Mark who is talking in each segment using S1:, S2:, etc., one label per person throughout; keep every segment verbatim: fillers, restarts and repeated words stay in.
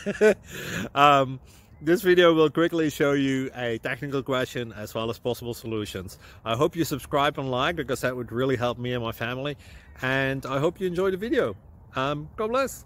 S1: um, this video will quickly show you a technical question as well as possible solutions. I hope you subscribe and like, because that would really help me and my family. And I hope you enjoy the video. Um, God bless.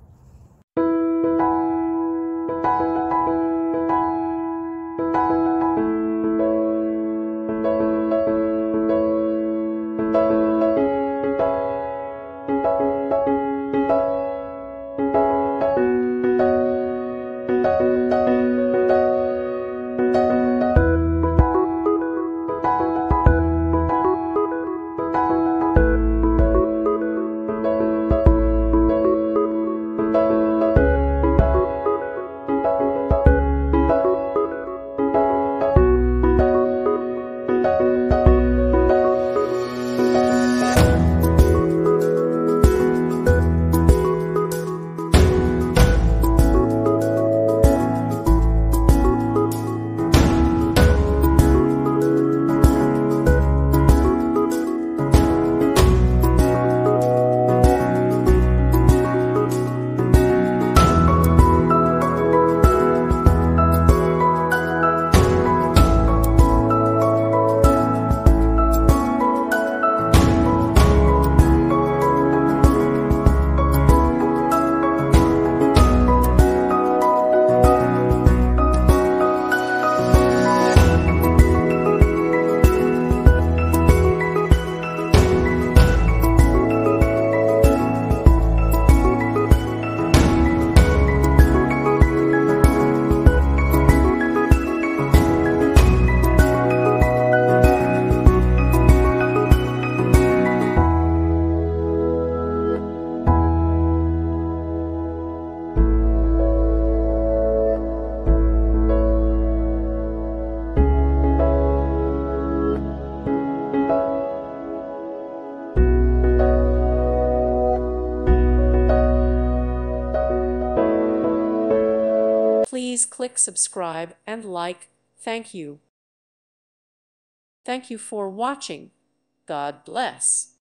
S2: Please click subscribe and like. Thank you. Thank you for watching. God bless.